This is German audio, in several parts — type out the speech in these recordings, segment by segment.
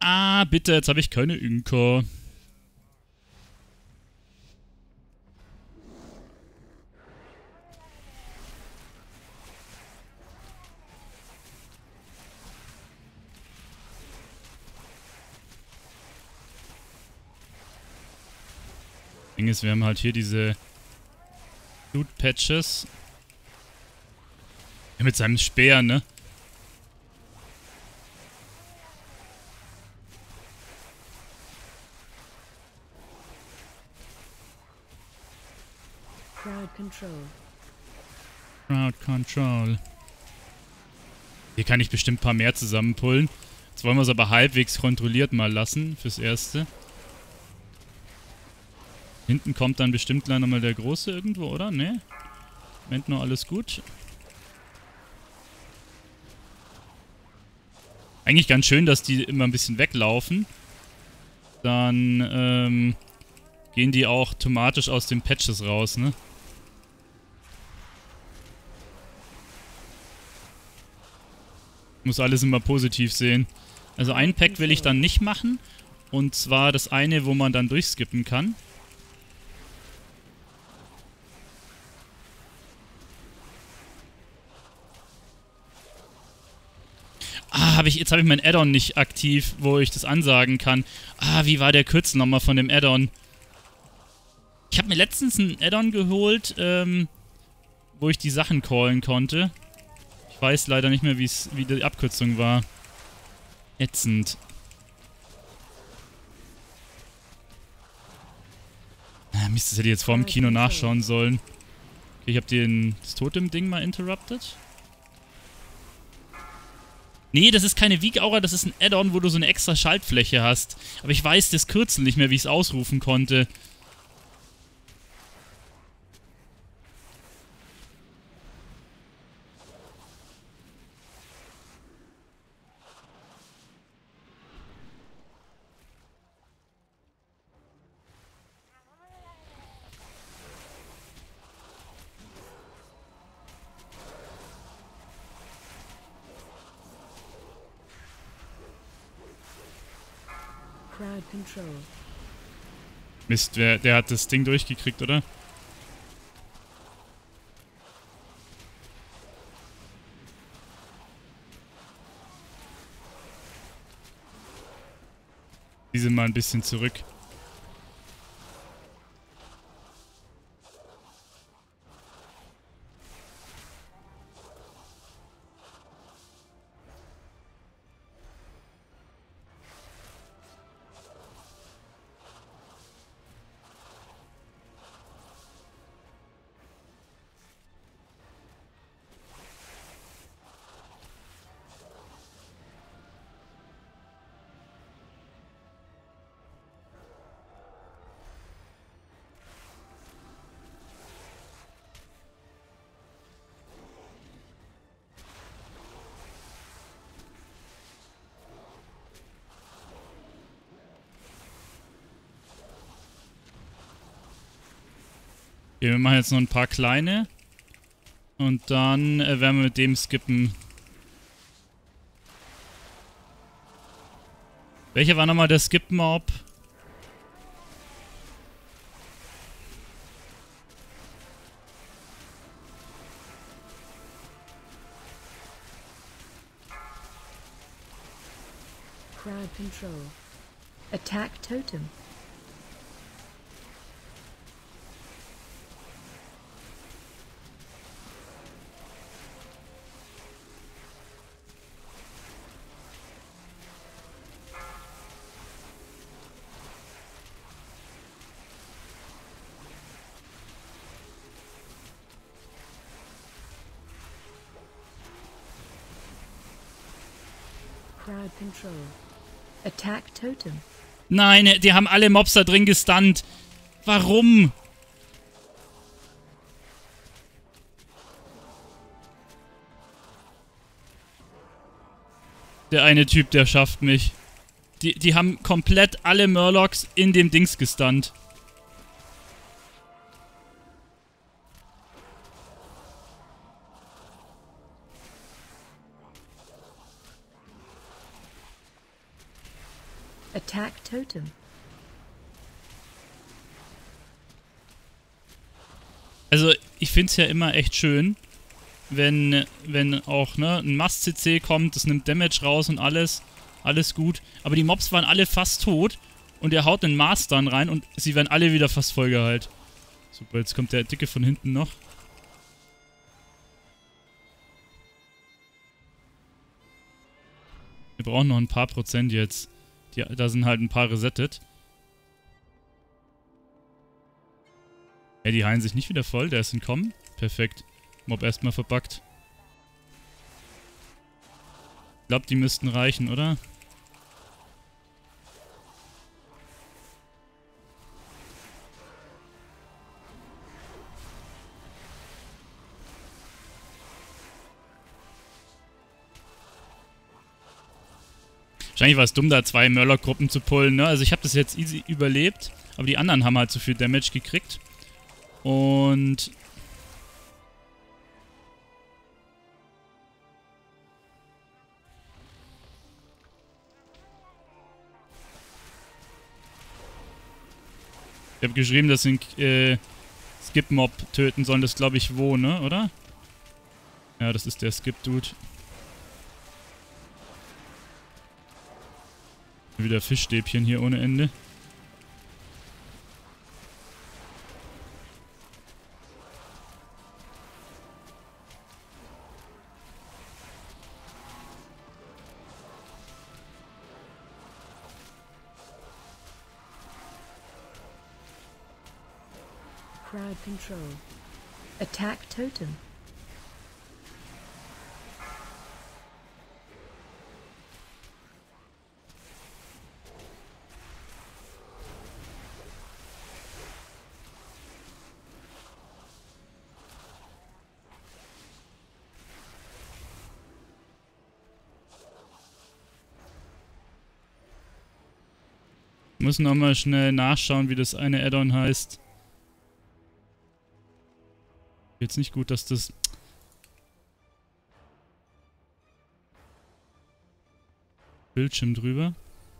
Ah, bitte, jetzt habe ich keine Inka. Ding ist, wir haben halt hier diese Loot Patches. Ja, mit seinem Speer, ne? Crowd control. Crowd Control. Hier kann ich bestimmt ein paar mehr zusammenpullen. Jetzt wollen wir es aber halbwegs kontrolliert mal lassen, fürs Erste. Hinten kommt dann bestimmt gleich nochmal der Große irgendwo, oder? Ne? Moment noch, alles gut. Eigentlich ganz schön, dass die immer ein bisschen weglaufen. Dann gehen die auch automatisch aus den Patches raus, ne? Muss alles immer positiv sehen. Also ein Pack will ich dann nicht machen. Und zwar das eine, wo man dann durchskippen kann. Ah, jetzt habe ich mein Add-on nicht aktiv, wo ich das ansagen kann. Ah, wie war der Kürzel nochmal von dem Add-on? Ich habe mir letztens ein Add-on geholt, wo ich die Sachen callen konnte. Ich weiß leider nicht mehr, wie die Abkürzung war. Ätzend. Ah, Mist, das hätte ich jetzt vor dem Kino nachschauen sollen. Okay, ich habe das Totem-Ding mal interrupted. Nee, das ist keine Weak-Aura, das ist ein Add-on, wo du so eine extra Schaltfläche hast. Aber ich weiß das Kürzel nicht mehr, wie ich es ausrufen konnte. Crowd control. Mist, der hat das Ding durchgekriegt, oder? Die sind mal ein bisschen zurück. Okay, wir machen jetzt noch ein paar kleine. Und dann werden wir mit dem skippen. Welcher war nochmal der Skip-Mob? Crowd control. Attack totem. Crowd control. Attack totem. Nein, die haben alle Mobs da drin gestunt. Warum? Der eine Typ, der schafft mich. Die haben komplett alle Murlocs in dem Dings gestunt. Attack totem. Also, ich find's ja immer echt schön, wenn auch, ne, ein Mast-CC kommt, das nimmt Damage raus und alles gut. Aber die Mobs waren alle fast tot und er haut einen Mast dann rein und sie werden alle wieder fast voll geheilt. Super, jetzt kommt der Dicke von hinten noch. Wir brauchen noch ein paar Prozent jetzt. Da sind halt ein paar resettet. Ey, die heilen sich nicht wieder voll. Der ist entkommen. Perfekt. Mob erstmal verbuggt. Ich glaube, die müssten reichen, oder? Wahrscheinlich war es dumm, da 2 Murloc-Gruppen zu pullen, ne? Also ich habe das jetzt easy überlebt, aber die anderen haben halt zu viel Damage gekriegt. Und... ich habe geschrieben, dass sie Skip-Mob töten sollen. Das glaube ich wo, ne? Oder? Ja, das ist der Skip-Dude. Wieder Fischstäbchen hier ohne Ende. Crowd control. Attack totem. Muss nochmal schnell nachschauen, wie das eine Add-on heißt. Jetzt nicht gut, dass das... Bildschirm drüber.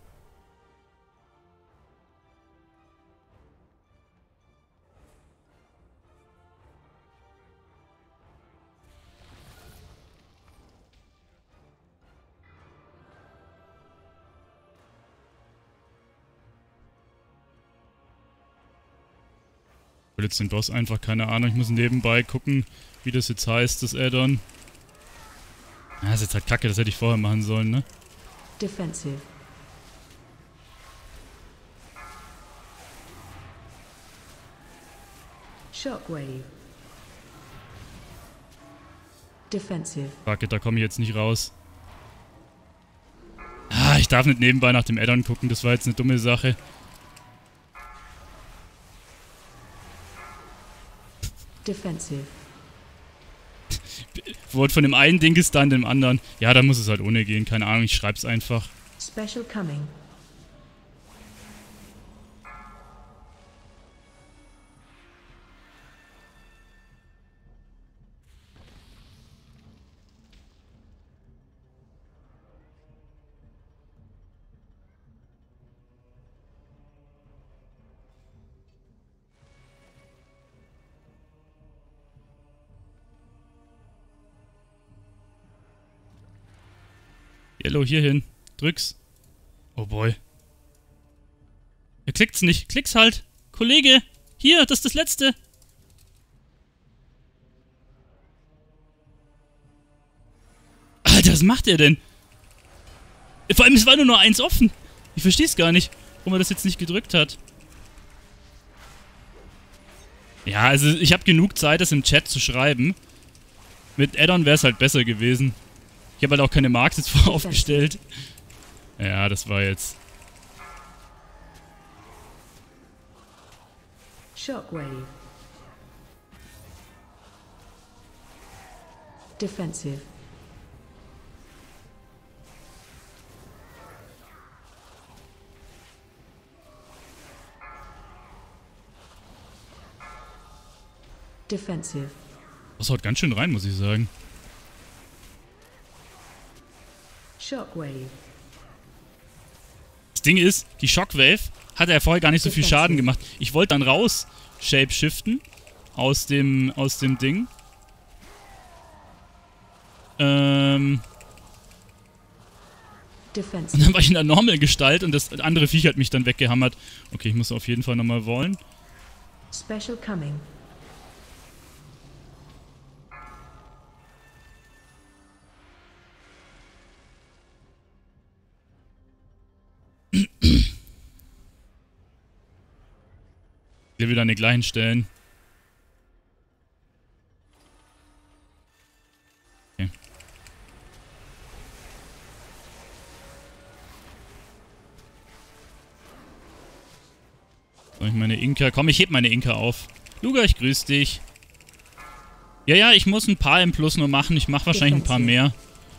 Ich will jetzt den Boss einfach, keine Ahnung, ich muss nebenbei gucken, wie das jetzt heißt, das Add-on. Ja, das ist jetzt halt kacke, das hätte ich vorher machen sollen, ne? Defensive. Shockwave. Defensive. Fuck it, da komme ich jetzt nicht raus. Ah, ich darf nicht nebenbei nach dem Add-on gucken, das war jetzt eine dumme Sache. Defensive. Wurde von dem einen Ding gestunt, dem anderen. Ja, da muss es halt ohne gehen, keine Ahnung, ich schreib's einfach. Special coming. Yellow, hier hin. Drück's. Oh boy. Er klickt's nicht. Klick's halt. Kollege, hier, das ist das Letzte. Alter, was macht er denn? Vor allem, es war nur noch eins offen. Ich versteh's gar nicht, warum er das jetzt nicht gedrückt hat. Ja, also ich habe genug Zeit, das im Chat zu schreiben. Mit Add-on wäre es halt besser gewesen. Ich habe halt auch keine Marks jetzt voraufgestellt. Ja, das war jetzt... Shockwave. Defensive. Defensive. Das haut ganz schön rein, muss ich sagen. Shockwave. Das Ding ist, die Shockwave hat ja vorher gar nicht so viel Schaden gemacht. Ich wollte dann raus shapeshiften aus dem Ding. Und Defensive. dann war ich in der Normal-Gestalt und das andere Viech hat mich dann weggehammert. Okay, ich muss auf jeden Fall nochmal wollen. Special coming. Hier wieder an den gleichen Stellen. Okay. Soll ich meine Inka? Komm, ich heb meine Inka auf. Luga, ich grüß dich. Ja, ich muss ein paar im Plus nur machen. Ich mache wahrscheinlich ein paar mehr.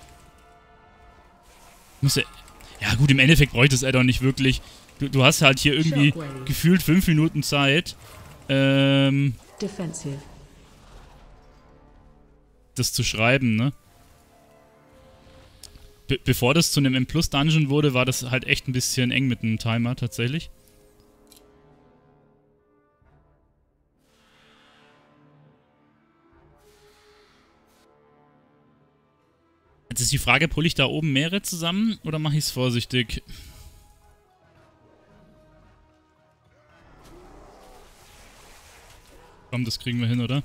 Ja gut, im Endeffekt bräuchte es Addon nicht wirklich. Du hast halt hier irgendwie gefühlt 5 Minuten Zeit, Defensive. das zu schreiben, ne? Bevor das zu einem M-Plus-Dungeon wurde, war das halt echt ein bisschen eng mit dem Timer, tatsächlich. Jetzt ist die Frage, pulle ich da oben mehrere zusammen oder mache ich es vorsichtig? Komm, das kriegen wir hin, oder?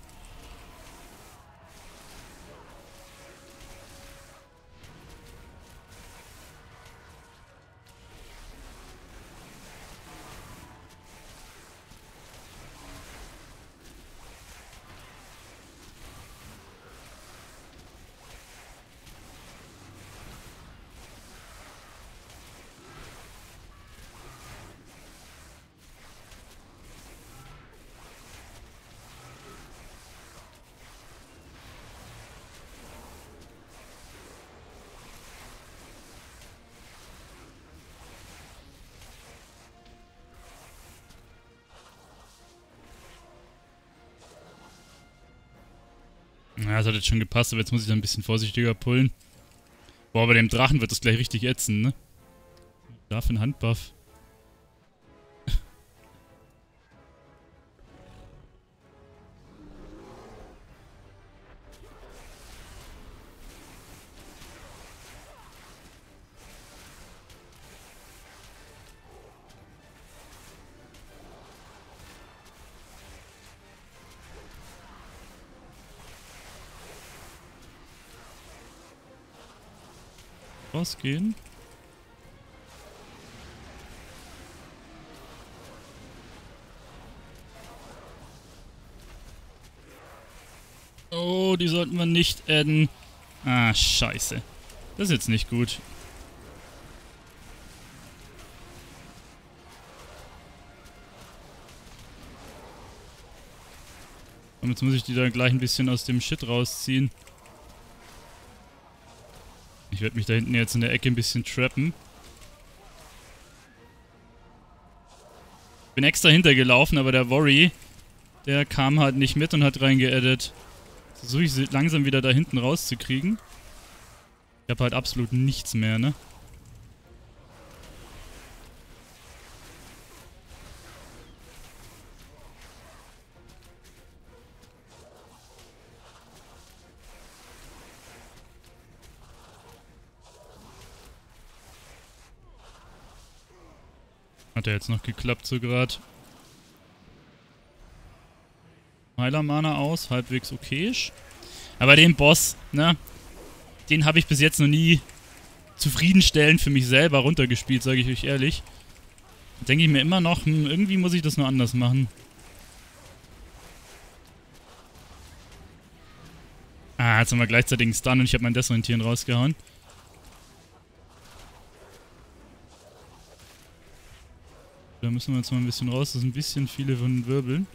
Ja, das hat jetzt schon gepasst, aber jetzt muss ich dann ein bisschen vorsichtiger pullen. Boah, bei dem Drachen wird das gleich richtig ätzend, ne? Da für einen Handbuff. Rausgehen. Oh, die sollten wir nicht adden. Ah, scheiße. Das ist jetzt nicht gut. Und jetzt muss ich die da gleich ein bisschen aus dem Shit rausziehen. Ich werde mich da hinten jetzt in der Ecke ein bisschen trappen. Bin extra hintergelaufen, aber der Worry, der kam halt nicht mit und hat reingeaddet. Versuche ich sie langsam wieder da hinten rauszukriegen. Ich habe halt absolut nichts mehr, ne? Hat ja jetzt noch geklappt so grad. Heiler-Mana aus, halbwegs okayisch. Aber den Boss, ne? Den habe ich bis jetzt noch nie zufriedenstellend für mich selber runtergespielt, sage ich euch ehrlich. Denke ich mir immer noch, irgendwie muss ich das nur anders machen. Ah, jetzt haben wir gleichzeitig einen Stun und ich habe mein Desorientieren rausgehauen. Da müssen wir jetzt mal ein bisschen raus, das sind ein bisschen viele von den Wirbeln.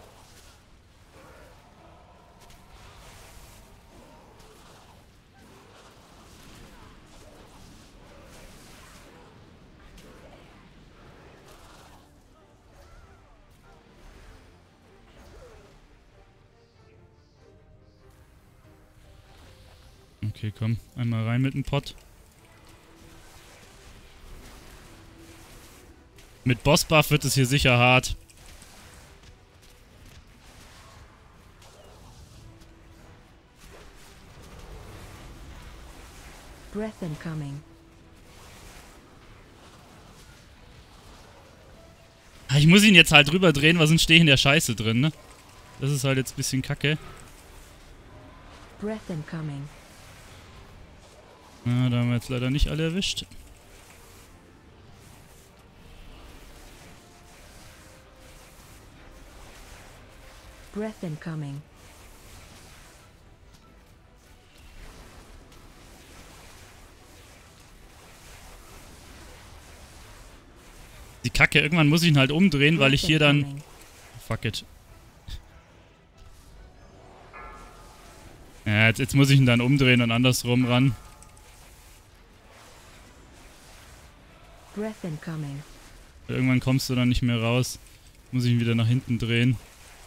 Okay, komm, einmal rein mit dem Pott. Mit Bossbuff wird es hier sicher hart. Breath incoming. Ich muss ihn jetzt halt rüberdrehen, weil sonst stehe ich in der Scheiße drin, ne? Das ist halt jetzt ein bisschen kacke. Breath incoming. Na, da haben wir jetzt leider nicht alle erwischt. Breath incoming. Die Kacke, irgendwann muss ich ihn halt umdrehen, weil ich hier dann... incoming. Fuck it. Ja, jetzt muss ich ihn dann umdrehen und andersrum ran. Breath incoming. Irgendwann kommst du dann nicht mehr raus. Muss ich ihn wieder nach hinten drehen.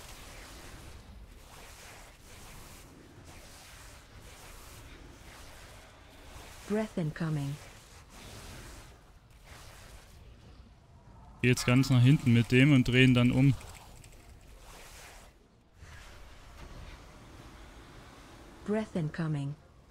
Breath incoming. Geh jetzt ganz nach hinten mit dem und drehen dann um. Breath incoming.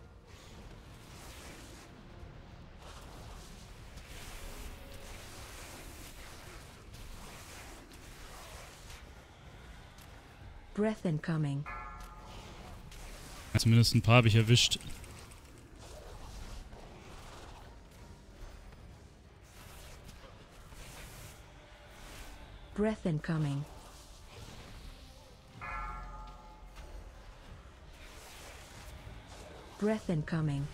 Breath incoming. Zumindest ein paar habe ich erwischt. Breath incoming. Breath incoming.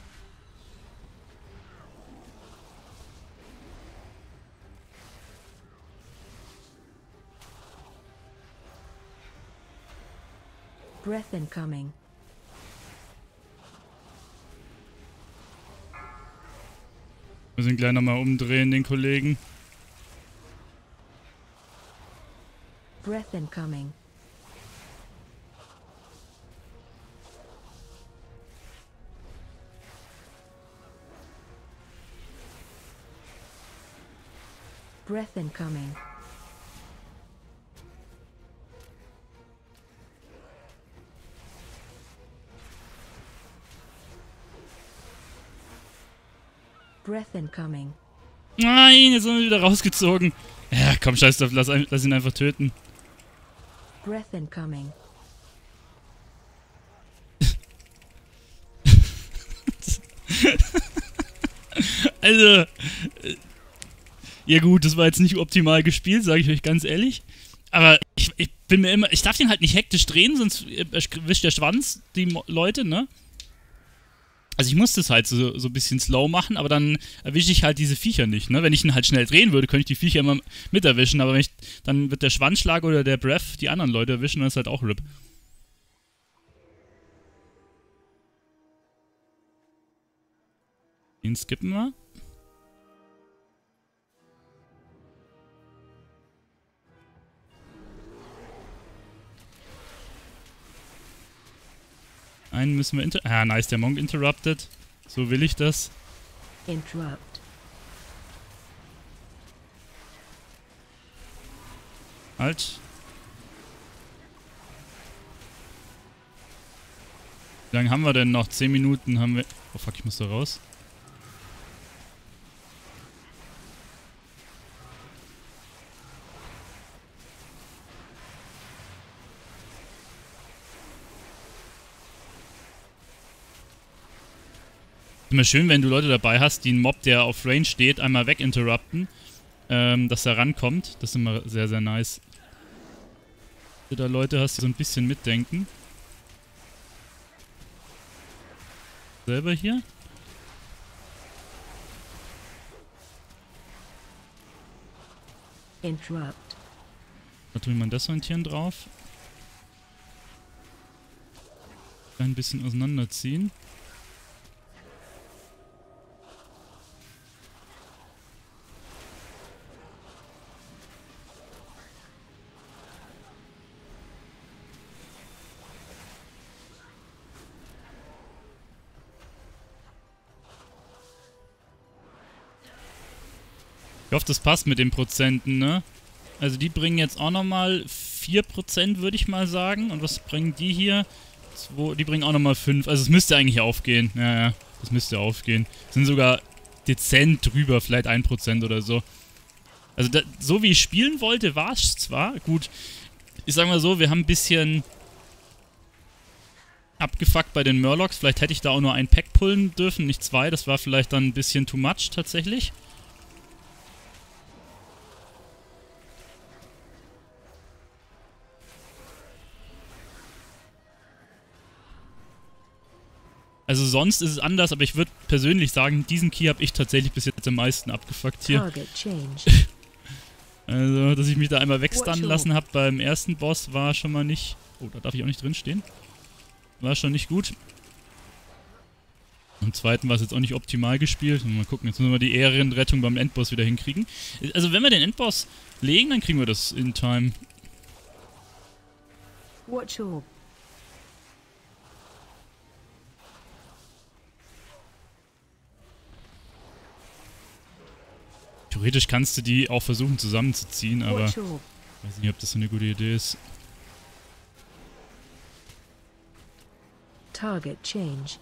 Breath incoming. Wir müssen gleich nochmal umdrehen, den Kollegen. Breath incoming. Breath incoming. Breath incoming. Nein, jetzt sind wir wieder rausgezogen. Ja, komm, scheiß drauf, lass ihn einfach töten. Breath incoming. Also, ja gut, das war jetzt nicht optimal gespielt, sage ich euch ganz ehrlich. Aber ich bin mir immer, ich darf den halt nicht hektisch drehen, sonst erwischt der Schwanz die Leute, ne? Also ich muss das halt so ein bisschen slow machen, aber dann erwische ich halt diese Viecher nicht, ne? Wenn ich ihn halt schnell drehen würde, könnte ich die Viecher immer mit erwischen, aber dann wird der Schwanzschlag oder der Breath die anderen Leute erwischen, dann ist halt auch RIP. Den skippen wir. Einen müssen wir nice, der Monk interrupted. So will ich das. Interrupt. Halt. Wie lange haben wir denn noch? 10 Minuten haben wir... Oh fuck, ich muss da raus. Immer schön, wenn du Leute dabei hast, die einen Mob, der auf Range steht, einmal weginterrupten, dass er rankommt. Das ist immer sehr, sehr nice. Wenn du da Leute hast, die so ein bisschen mitdenken. Selber hier. Interrupt. Da tue ich mal das Orientieren drauf. Ein bisschen auseinanderziehen. Ich hoffe, das passt mit den Prozenten, ne? Also die bringen jetzt auch nochmal 4%, würde ich mal sagen. Und was bringen die hier? Die bringen auch nochmal 5. Also es müsste eigentlich aufgehen. Ja, das müsste aufgehen. Sind sogar dezent drüber, vielleicht 1% oder so. Also so wie ich spielen wollte, war es zwar. Gut, ich sag mal so, wir haben ein bisschen abgefuckt bei den Murlocs. Vielleicht hätte ich da auch nur ein Pack pullen dürfen, nicht 2. Das war vielleicht dann ein bisschen too much tatsächlich. Also sonst ist es anders, aber ich würde persönlich sagen, diesen Key habe ich tatsächlich bis jetzt am meisten abgefuckt hier. Also, dass ich mich da einmal wegstunnen lassen habe beim ersten Boss, war schon mal nicht... Oh, da darf ich auch nicht drin stehen. War schon nicht gut. Im zweiten war es jetzt auch nicht optimal gespielt. Mal gucken, jetzt müssen wir die Ehrenrettung beim Endboss wieder hinkriegen. Also wenn wir den Endboss legen, dann kriegen wir das in Time. Watch orb. Theoretisch kannst du die auch versuchen zusammenzuziehen, aber ich weiß nicht, ob das so eine gute Idee ist. Target change.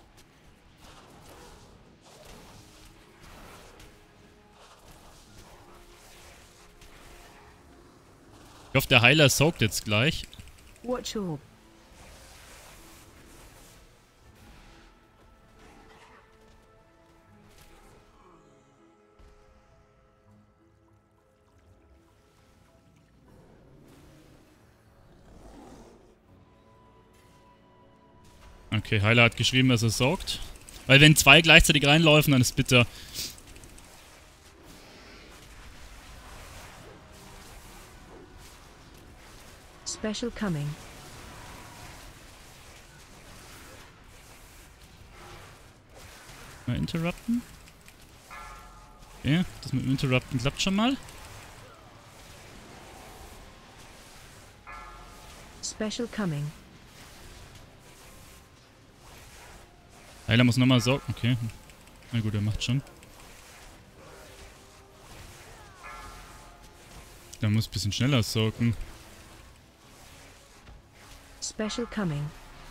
Ich hoffe, der Heiler soakt jetzt gleich. Watch orb. Okay, Heiler hat geschrieben, dass er sorgt. Weil wenn 2 gleichzeitig reinlaufen, dann ist bitter. Special coming. Mal interrupten. Okay, das mit dem Interrupten klappt schon mal. Special coming. Heiler muss nochmal sorgen. Okay. Na gut, er macht schon. Der muss ein bisschen schneller sorgen. Special coming.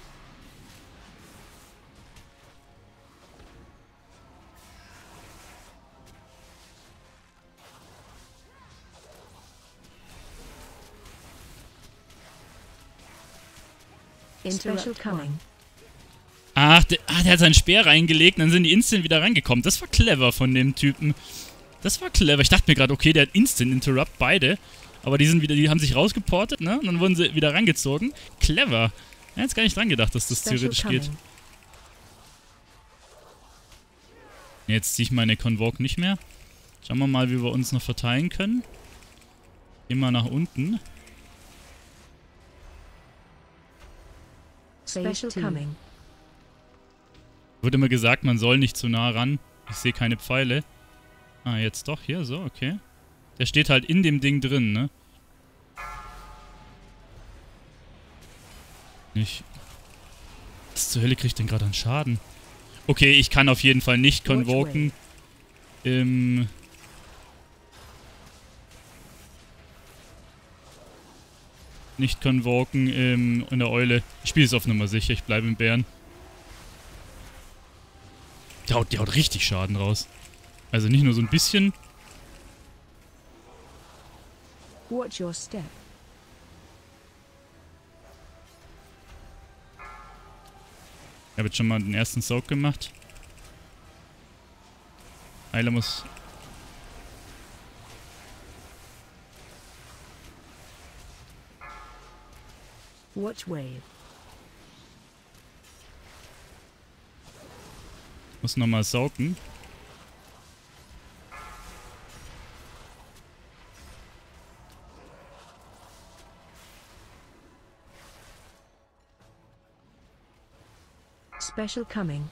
Special coming. Ach, der hat seinen Speer reingelegt und dann sind die instant wieder reingekommen. Das war clever von dem Typen. Das war clever. Ich dachte mir gerade, okay, der hat Instant Interrupt, beide. Aber die haben sich rausgeportet, ne? Und dann wurden sie wieder reingezogen. Clever. Ich hätte jetzt gar nicht dran gedacht, dass das theoretisch geht. Jetzt ziehe ich meine Convoke nicht mehr. Schauen wir mal, wie wir uns noch verteilen können. Gehen wir nach unten. Special coming. Wurde immer gesagt, man soll nicht zu nah ran. Ich sehe keine Pfeile. Ah, jetzt doch. Hier, so, okay. Der steht halt in dem Ding drin, ne? Nicht. Was zur Hölle kriegt denn gerade an Schaden? Okay, ich kann auf jeden Fall nicht convoken. Nicht convoken in der Eule. Ich spiele es auf Nummer sicher. Ich bleibe im Bären. Die haut richtig Schaden raus. Also nicht nur so ein bisschen. Watch your step. Ich habe jetzt schon mal den ersten Soak gemacht. Heiler muss... Watch wave. Muss nochmal saugen. Special coming.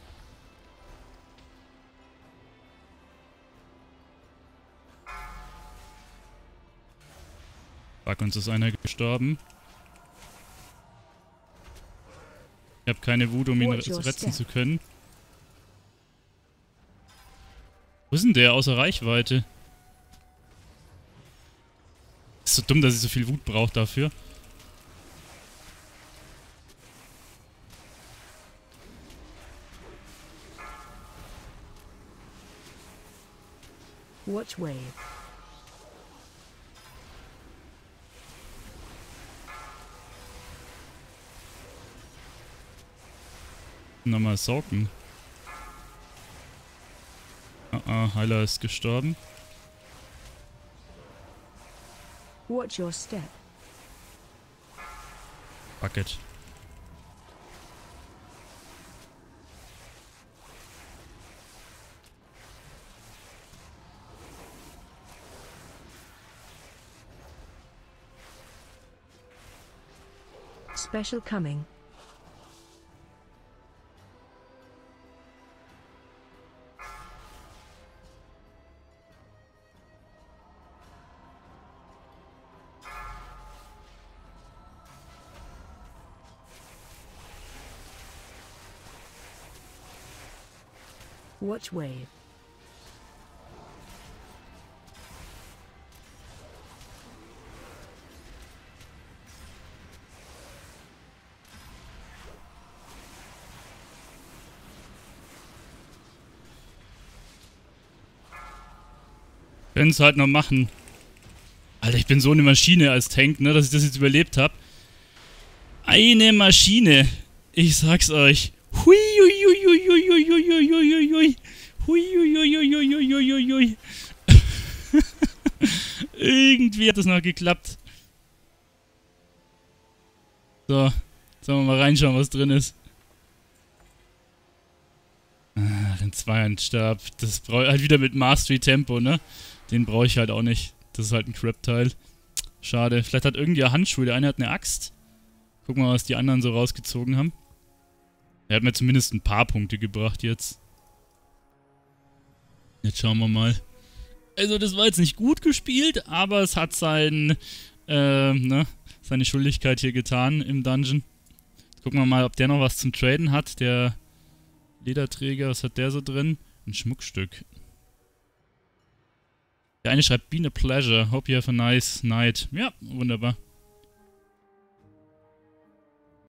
Fuck, uns ist einer gestorben. Ich habe keine Wut, um ihn retten zu können. Wo ist denn der außer Reichweite? so dumm, dass ich so viel Wut brauche dafür. Watch wave. Nochmal Sorgen. Heiler ist gestorben. Watch your step. Fuck it. Special coming. Watch wave. Können es halt noch machen. Alter, ich bin so eine Maschine als Tank, ne, dass ich das jetzt überlebt habe. Eine Maschine. Ich sag's euch. Hui, hui, hui, hui, hui, hui, hui, hui, hui. Hui, hui, hui, hui, hui, hui, hui, hui. Irgendwie hat das noch geklappt. So. Sollen wir mal reinschauen, was drin ist. Den Zweiernstab. Das brauche ich halt wieder mit Mastery Tempo, ne? Den brauche ich halt auch nicht. Das ist halt ein Crap-Teil. Schade. Vielleicht hat irgendwer Handschuhe. Der eine hat eine Axt. Gucken wir mal, was die anderen so rausgezogen haben. Er hat mir zumindest ein paar Punkte gebracht jetzt. Jetzt schauen wir mal. Also das war jetzt nicht gut gespielt, aber es hat seine Schuldigkeit hier getan im Dungeon. Jetzt gucken wir mal, ob der noch was zum Traden hat. Der Lederträger, was hat der so drin? Ein Schmuckstück. Der eine schreibt, been a pleasure. Hope you have a nice night. Ja, wunderbar.